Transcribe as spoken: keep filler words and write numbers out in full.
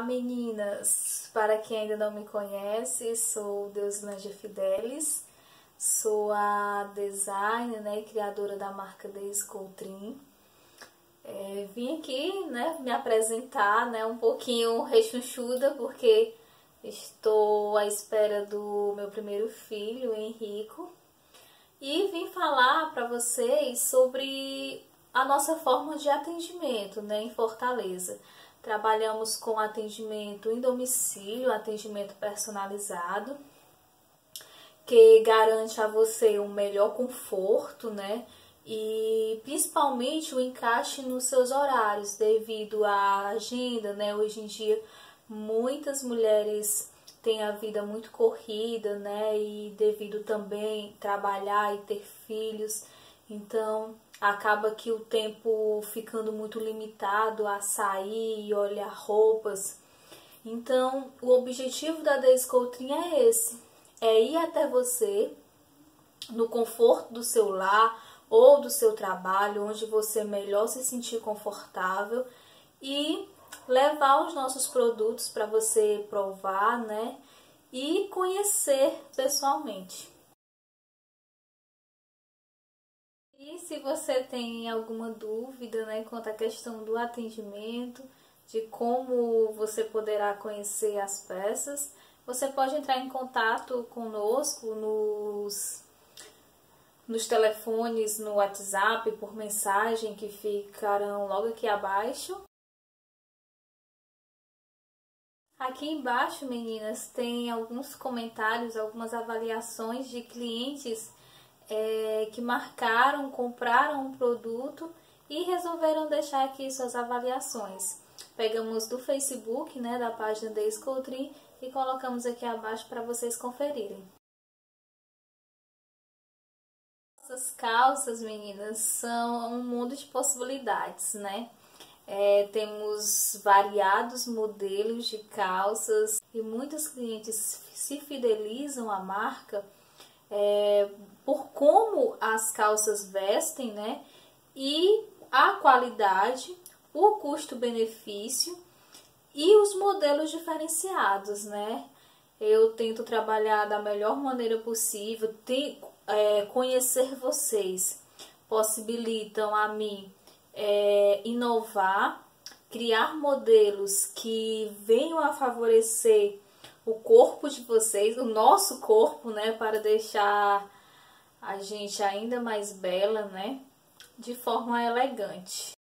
Meninas! Para quem ainda não me conhece, sou Deuslândia Fidelis, sou a designer, né, e criadora da marca Descoutrin. É, vim aqui, né, me apresentar, né, um pouquinho rechonchuda, porque estou à espera do meu primeiro filho, Henrico, e vim falar para vocês sobre a nossa forma de atendimento, né, em Fortaleza. Trabalhamos com atendimento em domicílio, atendimento personalizado, que garante a você um melhor conforto, né? E principalmente o encaixe nos seus horários, devido à agenda, né? Hoje em dia, muitas mulheres têm a vida muito corrida, né? E devido também trabalhar e ter filhos, então acaba que o tempo ficando muito limitado a sair e olhar roupas. Então, o objetivo da Descoutrin é esse, é ir até você, no conforto do seu lar ou do seu trabalho, onde você melhor se sentir confortável, e levar os nossos produtos para você provar, né? E conhecer pessoalmente. E se você tem alguma dúvida, né, quanto à questão do atendimento, de como você poderá conhecer as peças, você pode entrar em contato conosco nos, nos telefones, no WhatsApp, por mensagem, que ficarão logo aqui abaixo. Aqui embaixo, meninas, tem alguns comentários, algumas avaliações de clientes É, que marcaram, compraram um produto e resolveram deixar aqui suas avaliações. Pegamos do Facebook, né, da página Descoutrin, e colocamos aqui abaixo para vocês conferirem. Essas calças, meninas, são um mundo de possibilidades, né? É, temos variados modelos de calças e muitos clientes se fidelizam à marca É, por como as calças vestem, né? E a qualidade, o custo-benefício e os modelos diferenciados, né? Eu tento trabalhar da melhor maneira possível, te, é, conhecer vocês possibilitam a mim é, inovar, criar modelos que venham a favorecer o corpo de vocês, o nosso corpo, né, para deixar a gente ainda mais bela, né, de forma elegante.